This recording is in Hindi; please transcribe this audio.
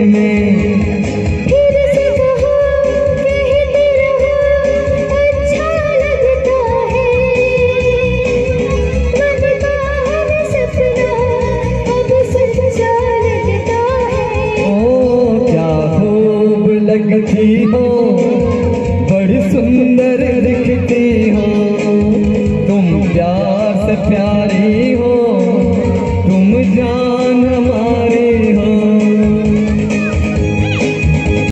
में। फिर से कहो कहते रहो अच्छा लगता है, मन का हर सपना अब सच्चा लगता है। ओ क्या खूब लगती हो